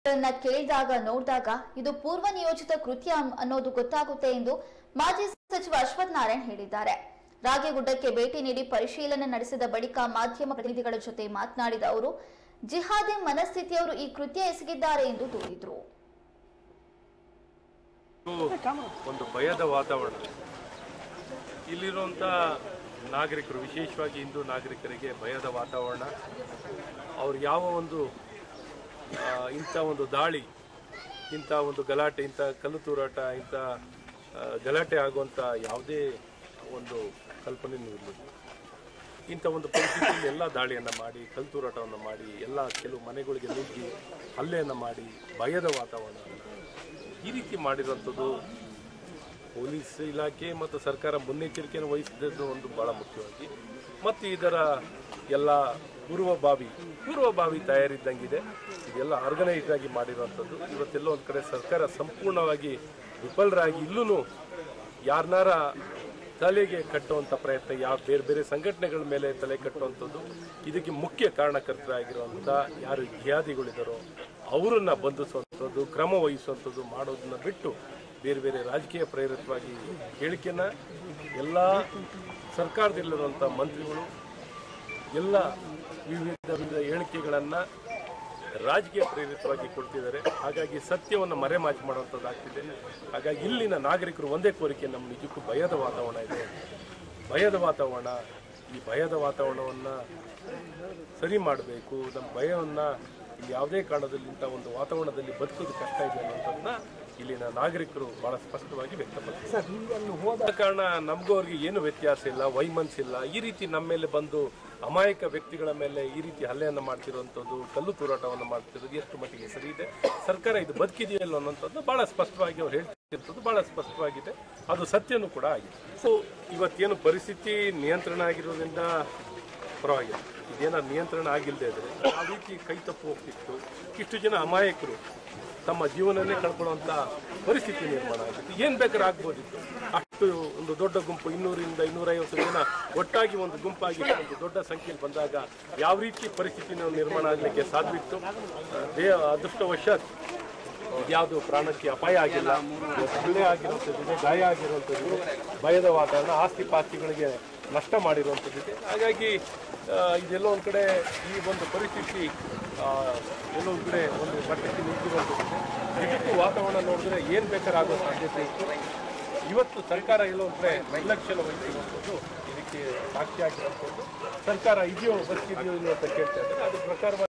ಕೇಳಿದಾಗ ನೋಡಿದಾಗ ಇದು ಪೂರ್ವ ನಿಯೋಜಿತ ಕೃತ್ಯ ಅನ್ನೋದು ಗೊತ್ತಾಗುತ್ತೆ ಎಂದು ಮಾಜಿ ಸಚಿವ ಅಶ್ವಥ್ ನಾರಾಯಣ್ ಹೇಳಿದ್ದಾರೆ. ರಾಗೇಗುಡ್ಡಕ್ಕೆ ಭೇಟಿ ನೀಡಿ ಪರಿಶೀಲನೆ ನಡೆಸಿದ ಬಳಿಕ ಮಾಧ್ಯಮ ಪ್ರತಿನಿಧಿಗಳ ಜೊತೆ ಮಾತನಾಡಿದ ಅವರು ಜಿಹಾದಿ ಮನಸ್ಥಿತಿಯವರು ಈ ಕೃತ್ಯ ಎಸಗಿದ್ದಾರೆ ಎಂದು ದೂರಿದರು. ಒಂದು ಭಯದ ವಾತಾವರಣ ಇಲ್ಲಿರುವಂತ ನಾಗರಿಕರು, ವಿಶೇಷವಾಗಿ ಹಿಂದೂ ನಾಗರಿಕರಿಗೆ ಭಯದ ವಾತಾವರಣ. ಅವ್ರು ಯಾವ ಒಂದು ಇಂಥ ಒಂದು ದಾಳಿ, ಇಂಥ ಒಂದು ಗಲಾಟೆ, ಇಂಥ ಕಲ್ಲು ತೂರಾಟ, ಇಂಥ ಗಲಾಟೆ ಆಗುವಂಥ ಯಾವುದೇ ಒಂದು ಕಲ್ಪನೆಯೂ ಇರಲಿಲ್ಲ. ಇಂಥ ಒಂದು ಪರಿಸ್ಥಿತಿಯಲ್ಲಿ ಎಲ್ಲ ದಾಳಿಯನ್ನು ಮಾಡಿ, ಕಲ್ಲು ತೂರಾಟವನ್ನು ಮಾಡಿ, ಎಲ್ಲ ಕೆಲವು ಮನೆಗಳಿಗೆ ನುಗ್ಗಿ ಹಲ್ಲೆಯನ್ನು ಮಾಡಿ ಭಯದ ವಾತಾವರಣ ಈ ರೀತಿ ಮಾಡಿರೋಂಥದ್ದು ಪೊಲೀಸ್ ಇಲಾಖೆ ಮತ್ತು ಸರ್ಕಾರ ಮುನ್ನೆಚ್ಚರಿಕೆಯನ್ನು ವಹಿಸಿದ್ದು ಒಂದು ಭಾಳ ಮುಖ್ಯವಾಗಿ. ಮತ್ತು ಇದರ ಎಲ್ಲ ಪೂರ್ವಭಾವಿ ತಯಾರಿದ್ದಂಗಿದೆ. ಇದೆಲ್ಲ ಆರ್ಗನೈಸ್ಡ್ ಆಗಿ ಮಾಡಿರುವಂಥದ್ದು. ಇವತ್ತೆಲ್ಲ ಒಂದು ಕಡೆ ಸರ್ಕಾರ ಸಂಪೂರ್ಣವಾಗಿ ವಿಫಲರಾಗಿ ಇಲ್ಲೂ ಯಾರನ್ನಾರ ತಲೆಗೆ ಕಟ್ಟುವಂಥ ಪ್ರಯತ್ನ, ಬೇರೆ ಬೇರೆ ಸಂಘಟನೆಗಳ ಮೇಲೆ ತಲೆ ಕಟ್ಟುವಂಥದ್ದು. ಇದಕ್ಕೆ ಮುಖ್ಯ ಕಾರಣಕರ್ತರಾಗಿರುವಂಥ ಯಾರು ಜಿಹಾದಿಗಳಿದ್ದಾರೋ ಅವರನ್ನು ಬಂಧಿಸುವಂಥದ್ದು, ಕ್ರಮ ವಹಿಸುವಂಥದ್ದು ಮಾಡೋದನ್ನ ಬಿಟ್ಟು ಬೇರೆ ಬೇರೆ ರಾಜಕೀಯ ಪ್ರೇರಿತವಾಗಿ ಹೇಳಿಕೆನ ಎಲ್ಲ ಸರ್ಕಾರದಲ್ಲಿರುವಂಥ ಮಂತ್ರಿಗಳು ಎಲ್ಲ ವಿವಿಧ ಹೇಳಿಕೆಗಳನ್ನು ರಾಜಕೀಯ ಪ್ರೇರಿತವಾಗಿ ಕೊಡ್ತಿದ್ದಾರೆ. ಹಾಗಾಗಿ ಸತ್ಯವನ್ನು ಮರೆಮಾಚಿ ಮಾಡುವಂಥದ್ದಾಗ್ತಿದೆ. ಹಾಗಾಗಿ ಇಲ್ಲಿನ ನಾಗರಿಕರು ಒಂದೇ ಕೋರಿಕೆ, ನಮ್ಮ ನಿಜಕ್ಕೂ ಭಯದ ವಾತಾವರಣ ಇದೆ. ಭಯದ ವಾತಾವರಣ, ಈ ಭಯದ ವಾತಾವರಣವನ್ನು ಸರಿ ಮಾಡಬೇಕು. ನಮ್ಮ ಭಯವನ್ನು ಯಾವುದೇ ಕಾರಣದಲ್ಲಿ ಇಂಥ ಒಂದು ವಾತಾವರಣದಲ್ಲಿ ಬದುಕೋದು ಕಷ್ಟ ಇದೆ ಅನ್ನೋಂಥದ್ದನ್ನ ಇಲ್ಲಿನ ನಾಗರಿಕರು ಬಹಳ ಸ್ಪಷ್ಟವಾಗಿ ವ್ಯಕ್ತಪಡಿಸಿದ್ದಾರೆ. ಹೋದ ಕಾರಣ ನಮಗೂ ಅವ್ರಿಗೆ ಏನು ವ್ಯತ್ಯಾಸ ಇಲ್ಲ, ವೈಮನಸ್ಸಿಲ್ಲ. ಈ ರೀತಿ ನಮ್ಮ ಮೇಲೆ ಬಂದು ಅಮಾಯಕ ವ್ಯಕ್ತಿಗಳ ಮೇಲೆ ಈ ರೀತಿ ಹಲ್ಲೆಯನ್ನು ಮಾಡ್ತಿರುವಂಥದ್ದು, ಕಲ್ಲು ತೂರಾಟವನ್ನು ಮಾಡ್ತಿರೋದು ಎಷ್ಟು ಮಟ್ಟಿಗೆ ಸರಿ ಇದೆ, ಸರ್ಕಾರ ಇದು ಬದುಕಿದೆಯಲ್ಲ ಅನ್ನೋಂಥದ್ದು ಬಹಳ ಸ್ಪಷ್ಟವಾಗಿ ಅವ್ರು ಹೇಳ್ತಿರ್ತದ್ದು ಬಹಳ ಸ್ಪಷ್ಟವಾಗಿದೆ. ಅದು ಸತ್ಯನೂ ಕೂಡ ಆಗಿದೆ. ಸೊ ಇವತ್ತೇನು ಪರಿಸ್ಥಿತಿ ನಿಯಂತ್ರಣ ಆಗಿರೋದ್ರಿಂದ ಪರವಾಗಿಲ್ಲ. ಇದೇನಾದ್ರು ನಿಯಂತ್ರಣ ಆಗಿಲ್ಲದೆ ಇದ್ರೆ ಆ ರೀತಿ ಕೈ ತಪ್ಪು ಹೋಗ್ತಿತ್ತು. ಇಷ್ಟು ಜನ ಅಮಾಯಕರು ತಮ್ಮ ಜೀವನನೇ ಕಳ್ಕೊಳ್ಳುವಂಥ ಪರಿಸ್ಥಿತಿ ನಿರ್ಮಾಣ ಆಗಿತ್ತು. ಏನು ಬೇಕಾದ್ರೂ ಆಗ್ಬೋದಿತ್ತು. ಅಷ್ಟು ಒಂದು ದೊಡ್ಡ ಗುಂಪು 200ರಿಂದ 250 ಜನ ಒಟ್ಟಾಗಿ ಒಂದು ಗುಂಪಾಗಿ ಒಂದು ದೊಡ್ಡ ಸಂಖ್ಯೆಯಲ್ಲಿ ಬಂದಾಗ ಯಾವ ರೀತಿ ಪರಿಸ್ಥಿತಿ ನಿರ್ಮಾಣ ಆಗಲಿಕ್ಕೆ ಸಾಧ್ಯವಿತ್ತು. ಅದೃಷ್ಟವಶಾತ್ ಇದ್ಯಾವುದು ಪ್ರಾಣಕ್ಕೆ ಅಪಾಯ ಆಗಿಲ್ಲ. ಹಲ್ಲೆ ಆಗಿರುವಂಥದ್ದಿದೆ, ಗಾಯ ಆಗಿರುವಂಥದ್ದಿದೆ, ಭಯದ ವಾತಾವರಣ, ಆಸ್ತಿ ಪಾಸ್ತಿಗಳಿಗೆ ನಷ್ಟ ಮಾಡಿರುವಂಥದ್ದಿದೆ. ಹಾಗಾಗಿ ಇದೆಲ್ಲೋ ಒಂದು ಕಡೆ ಈ ಒಂದು ಪರಿಸ್ಥಿತಿ ಎಲ್ಲೋ ಒಂದು ಕಡೆ ಒಂದು ಮಟ್ಟಕ್ಕೆ ನಿಂತಿರುವಂಥದ್ದಿದೆ. ಇದಕ್ಕೂ ವಾತಾವರಣ ನೋಡಿದ್ರೆ ಏನು ಬೇಕಾದ್ರೂ ಆಗೋ ಸಾಧ್ಯತೆ ಇತ್ತು. ಇವತ್ತು ಸರ್ಕಾರ ಎಲ್ಲೋ ಒಂದು ಕಡೆ ನಿರ್ಲಕ್ಷ್ಯ ವಹಿಸಿರುವಂಥದ್ದು ಇದಕ್ಕೆ ಸಾಕ್ಷಿ ಆಗಿರುವಂಥದ್ದು. ಸರ್ಕಾರ ಇದೆಯೋ ಬದುಕಿದೆಯೋ ಇಲ್ಲ ಅಂತ ಕೇಳ್ತಾ ಇದ್ದಾರೆ. ಅದ್ರ ಪ್ರಕಾರ